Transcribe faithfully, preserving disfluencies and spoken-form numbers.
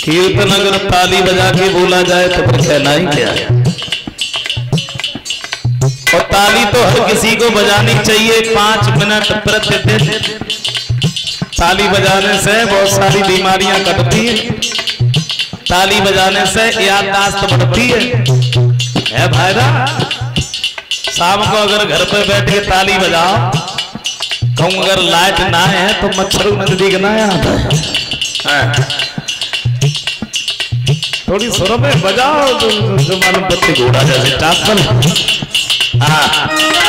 कीर्तन अगर ताली बजा के बोला जाए तो फिर कहना ही क्या है। और ताली तो हर किसी को बजानी चाहिए पांच मिनट प्रतिदिन। ताली बजाने से बहुत सारी बीमारियां कटती है, ताली बजाने से याददाश्त बढ़ती है। है भाईरा, शाम को अगर घर पे बैठ के ताली बजाओ, कहूँ अगर लाइट ना है तो मच्छर नजदीक ना आता है। थोड़ी सुर में बजाओ तो जो मालूम पत्ते घोड़ा जैसे टाप। हाँ